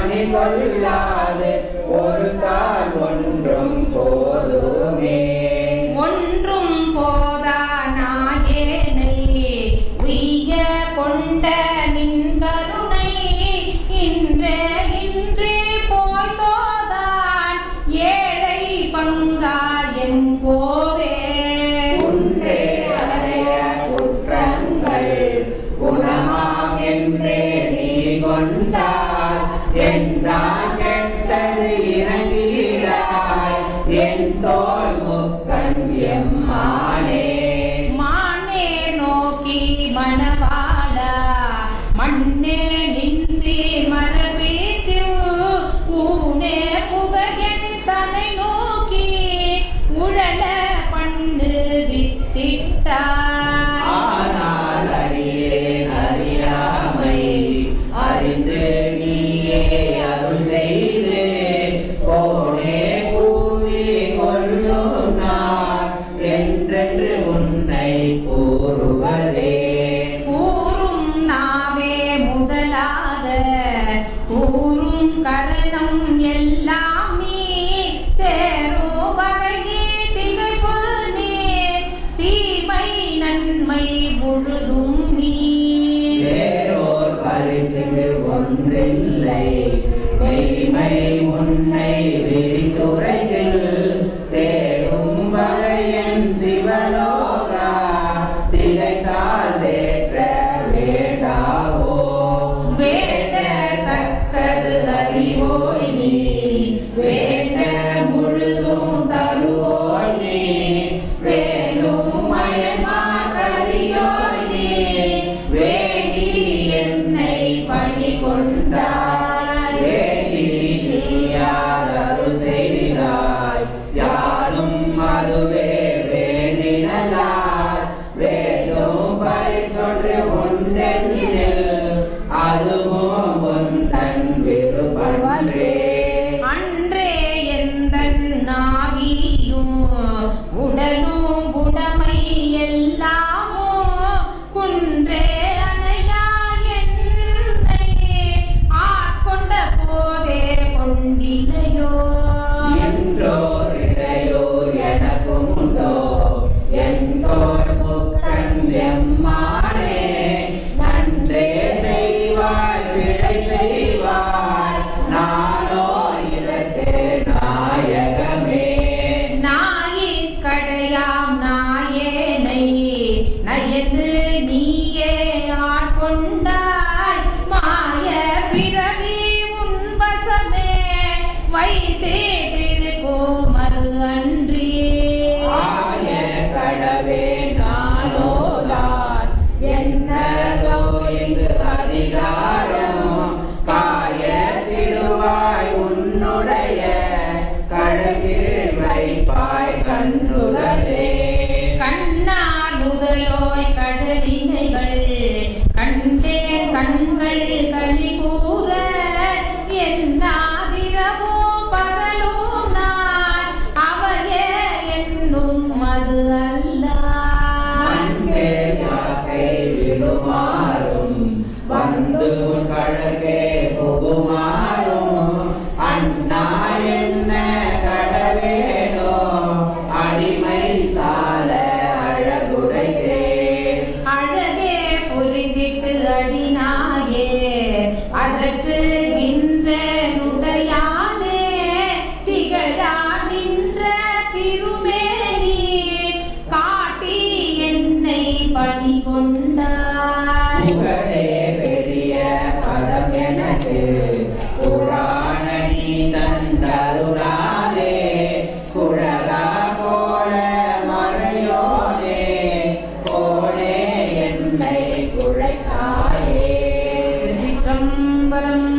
பணி கொள்ளாது ஒரு தாள் ஒன்றும் போதுமே. ஒன்றும் போதா நாயேனை உய்ய கொண்ட நின் கருணை இன்றே இன்றே போய் தோதான் ஏழை பங்கா என் போவே. குன்றே அறைய குற்றங்கள் குணமாம் என்றே நீ கொண்டாய் என்றான் கெட்டது இறங்கிடாய் என் தோல் முக்கன் எம்மானே. மானே நோக்கி மணவாடா மண்ணே நின் சீர் மரபீத்து ஊனே புகையன் தனை நோக்கி உழல பண்ணு வித்திட்டாய். ஆனால் அடியேன் அறியாமை அறிந்து நீயே அருள் செய்து கோனே கூவி கொள்ளும் நான் என்றென்று உன்னை கூறுவதே. கூறும் நாவே முதலாக கூறும் கரணம் எல்லாம் நீ தேரும் வகையே திகைப்பு நீ தீமை நன்மை முழுதும் நீ. வேறோர் பரிசு ஒன்றில்லை மெய்மை உன்னை விரித்துரையில் தேரும் வகையன் சிவலோகா திகைத்தால் தேற்ற வேண்டாவோ. வேண்ட தக்கது அறிவோய் நீ வேண்ட முழுதும் தருவோய் நீ வேணும் மயமாகறியோய் நீ வேண்டி என்னை பணி கொண்டாய் வேண்டி நீயாதருள் செய்தாய் யாரும் அதுவே வேண்டினலாய் வேண்டும் பரிசொன்று உண்டெனில் அதுவும் உந்தன் விருப்பன்றே. அன்றே எந்தன் நாவியும் உடலும் உடமை எல்லாமும் குன்றே அணையா என்னை ஆட்கொண்ட போதே கொண்டிலையோ. என்றோர் இடையோர் எனக்கும் உண்டோ என்றோர் புக்கன் எம்மானே. நன்றே செய்வாய் விடை செய்வாய் நானோ இதற்கு நாயகமே. நாயிற்கடையாம் நாயேனை நயந்து நீயே ஆட்கொண்டாய் மாய பிறவி உன்வசமே வைத்தேட்டிருக்கும் அது அன்றியே. ஆய கடவே நானோதான் என்னதோ இங்கு அதிகாரம் காய திருவாய் உன்னுடைய கழகில் வைப்பாய் கண்ணுதலே. கண்ணார் முதலோய் கடலினைகள் கண்டேன் கண்கள் களி கூற என்னாதிரவோ பகலும் நான் அவையே என்னும் அது அல்ல. அன்பே யாக்கை விடுமாறும் வந்து உன் கழகே புகுமாறும் அண்ணா என்ன கடவேனோ அடிமை சால அழகுரைத்தே. அழகே புரிந்திட்டு அடினாயே அதற்றுகின்ற நுடையானே திகழா நின்ற திருமேனி காட்டி என்னை பணி கொண்டாய். புகழே பெரிய பதம் எனக்கு புராண நீ தந்தருளாதே குழலா கோல மறையோனே கோலே என்னை குழைத்தாயே. சிற்றம்பலம்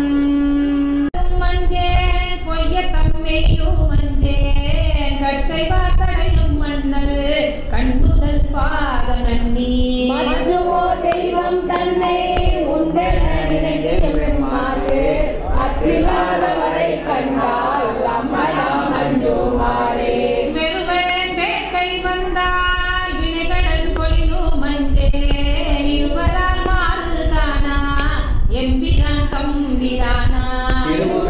மஞ்சேன் பொய்ய தம்மையும் மஞ்சேன் கட்டை வாசடையும் மண்ணல் கண்ணுதல் பாத நன்னி மற்றுமோ தெய்வம் தன்னை உண்டென நினைத்து விடுமாறு அற்றில்லாத வரை கண்டால் அம்மனா மஞ்சுமாறே. வெறுவன் வேட்கை வந்தால் வினைகடல் கொளிலும் மஞ்சேன் இருவரால் மாறுதானா எம்பிரான் தம்பிரானா.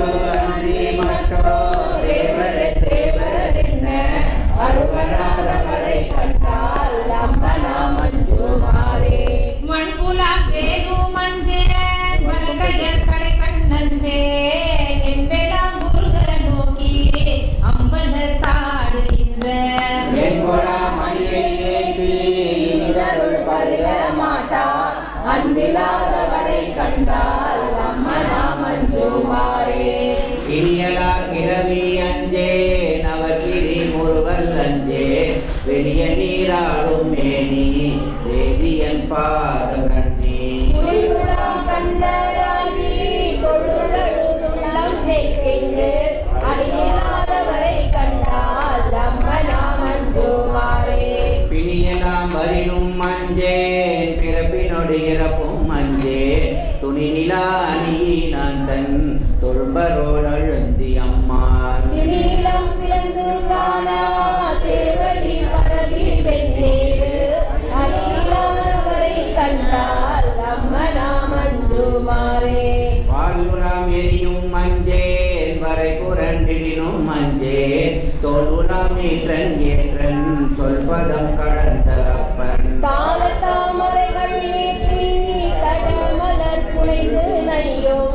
அம்மனா மஞ்சுமாரே மண்புலா வேணு மஞ்சே மலக்கையர் கடை கண்ணஞ்சே என் வேளாம் முருக நோக்கி அம்பலர் தாடுகின்ற என் மணியை ஏற்றி இதருள் பருக மாட்டார் அன்பில்லாதவரை கண்டால் அம்மனா மஞ்சுமாரே இனியலா கிரவி அஞ்சே நவகிரி முருவல் அஞ்சே வெளிய நீராடும் மேனி வேதியன் பாதவண்ணி உயிர்குலாம் கண்டராகி தொழுதழுதுள்ளம் தேய்ந்து அழியாதவரை கண்டால் அம்மனா மஞ்சுமாரே பிணியலாம் வரினும் மஞ்சேன் பிறப்பினொடு இறப்பும் மஞ்சேன் துணி நிலா அணியினான் தன் தொழும்பரோடு அழுந்தி அம்மான் நிலம் பிறந்து காணா சேவடி பரவி வெண்ணேறு அழியாதவரை கண்டால் அம்மனா மஞ்சுமாரே வாழ்வுலாம் எரியும் மஞ்சேன் வரை புரண்டினும் மஞ்சேன் தோல்வுலாம் நீற்றன் ஏற்றன் சொல்பதம் கடந்த அப்பன் தாள தாமரைகள் ஏற்றி தடமலர் குலைந்து நையும்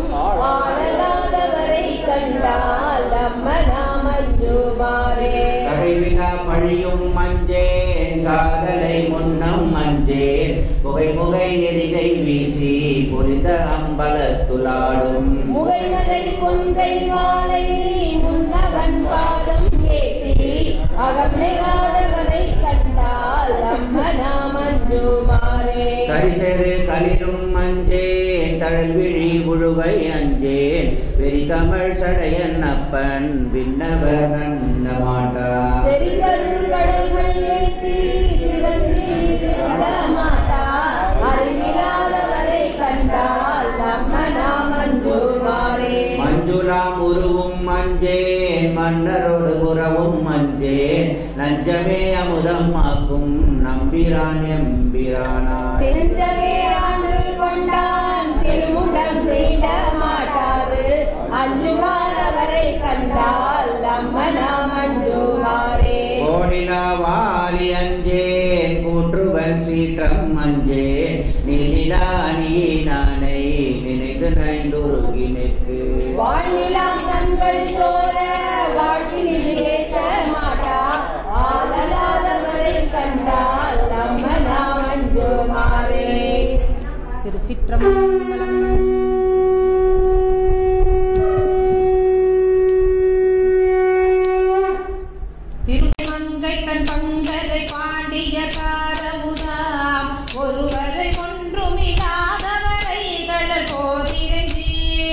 ஆளலாதவரை கண்டால் அம்மனா மஞ்சுமாரே ககைவிழா பழியும் மஞ்சேன் சாதலை முன்னம் மஞ்சேன் புகை முகை எரிகை வீசி பொறித்த அம்பலத்துளாடும் முகைமலை கொன்றை மாலை முன்னவன் பாதம் ஏற்றி அகம்நெகாதவரை கண்டால் அம்மனா மஞ்சுமாரே கரிசெரு களிரும் மஞ்சேன் தழல் விழி உழுவை அஞ்சேன் வெறிகமழ் சடையன் அப்பன் விண்ணவர் நன்ன மாட்டார் பெரிகருள் கடல்கள் ஏற்றி சிறந்தி மாட்டார் அறிவிலாதவரை கண்டால் அம்மனா மஞ்சுமாரே மஞ்சுளாம் உருவும் மஞ்சேன் மன்னரோடு உறவும் மஞ்சேன் நஞ்சமே அமுதம் ஆக்கும் நம்பிரான் எம்பிரானாய் செஞ்சவே ஆண்டு கொண்டான் திருமுடம் தீண்ட மாட்டாரு அஞ்சுமாறவரை கண்டால் அம்மனா மஞ்சுமாரே கோடிலா வாலி அஞ்சேன் கூற்றுவன் சீற்றம் மஞ்சேன் நீலிலா அணியினானை நினைந்து நைந்துருகி நிற்கு வானிலாம் கண்கள் சோர வாழ்க்கையில் ஏற்க மாட்டா ஆதலாதவரை கண்டால் அம்மனா மஞ்சுமாரே திருச்சிற்றம்பலம். திருமங்கை தன் பங்கரை பாண்டிய காரமுதாம் ஒருவரை ஒன்றுமில்லாதவரை கடல் போதிரஞ்சி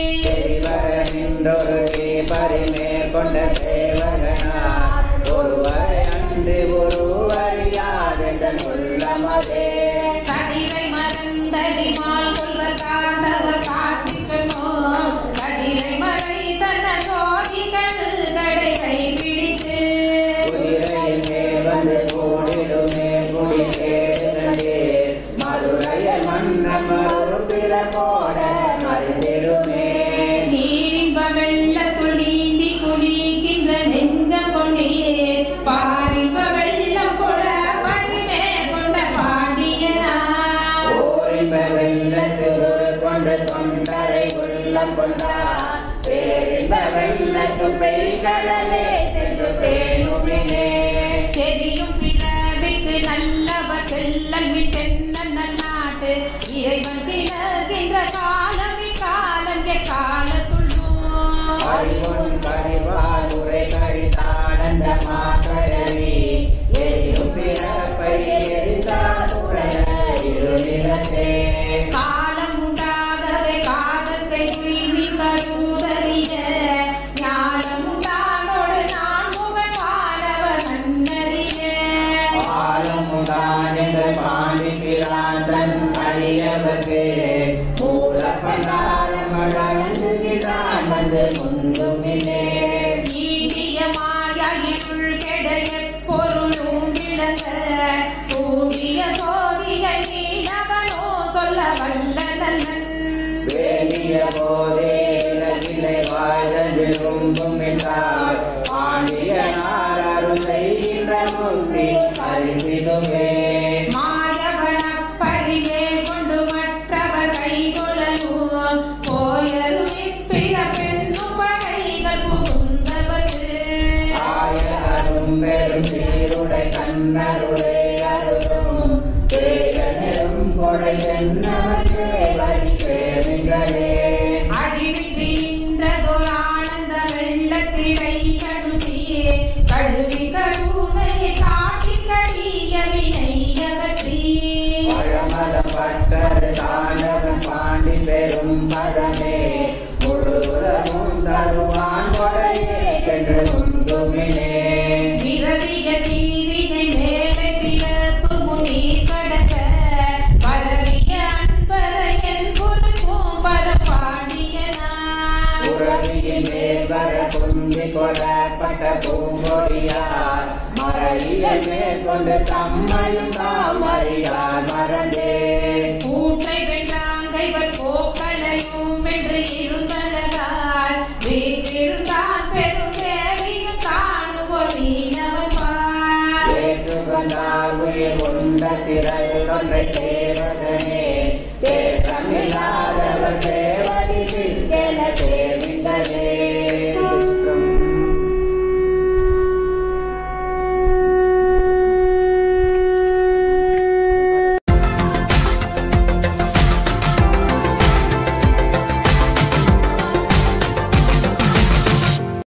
பரிமேற்கொண்ட சேவகனார் ஒருவரை அன்று ஒருவர் யாதென்றன் உள்ளமதே கதிரை மறந்தடி மால் கொள்வர் காந்தவர் காட்டிக்கணோ கதிரை மறை தன சோதிகள் கடைகை பிடித்து குதிரையின் மேல் வந்து கூடிடுமே குடி தேடுதே மதுரையில் மன்ன மறுபிற போட மறிந்திடுமே நீரின்ப வெள்ளத்துள் நீந்தி குளிக்கின்ற நெஞ்சம் கொண்டே பாரின்ப வெள்ளம் கொட பரிமே கொண்ட பாண்டியனா ஓரின்ப வெள்ளத்திரு கொண்டு தொண்டரை உள்ளம் கொண்டார் பேரின்ப வெள்ளத்து பெய் கடலே சென்று தேனுமினே செதியும் பிறவிக்கு நல்லவர் செல்லல் விட்டென்ன நன்னாட்டு இறைவன் திணர்கின்ற காலம் இக்காலங்கே காலத்துள்ளும் அறிவொன் பரிவால் உரை கழித்தானந்த மாக்கழவி எரியும் பிறப்பை எரித்தால் உரைய இருநிலத்தே காலம் உண்டாகவே காதல் செய்வி கருதறிய ஞானம் உண்டானோடு நான் முகன் வாழவர் நன்னறிய ஆலமுதான் எங்கள் பாண்டி பிராந்தன் அடியவர்க்கு மூலப்பண்டாரம் அழகுகிறான் வந்து முந்துமிலே ஈட்டிய மாய இருள் கெடைய பொருளும் விளங்க கூடிய சோதியை நீனவனோ சொல்ல வல்ல நல்லன் வேண்டிய போதே இலகிலை வாழ்தல் விரும்பும் என்றார் பாண்டியனார் அருள் செய்கின்ற முக்தி அறிந்திடுமே திங்களே அழிவின்றி நின்றதோர் ஆனந்த வெள்ளத்திடை கழுவியே கழுவி கருணையை காட்டி கடிய வினை அகற்றி பழமதப்பட்டர் தாண்டவன் பாண்டி பெரும் பதமே முழுவதும் தருவான் கொடையே சென்று முந்துமினே விரவிய தீவினை மேலே பிறப்பு முனி கடக்க பரவிய அன்பரையன் குருக்கும் பரப்பாண்டியனா உறவியின் மேல் வர குந்தி கொடப்பட்ட பூங்கொடியார் மறைய மேற்கொண்டு தம்மையும் தாமறியார் மறந்தே கூட்டை வெண்டாங்கைவர் போக்களையும் வென்று இருந்தனதால் வீற்றிருந்தான் பெருந்தேவியும் காணுவோர் மீனவன் ஏற்றுகொண்டார் உயிர் கொண்ட திரள் ஒன்றை சேரதனே தேசமில்லாதவர்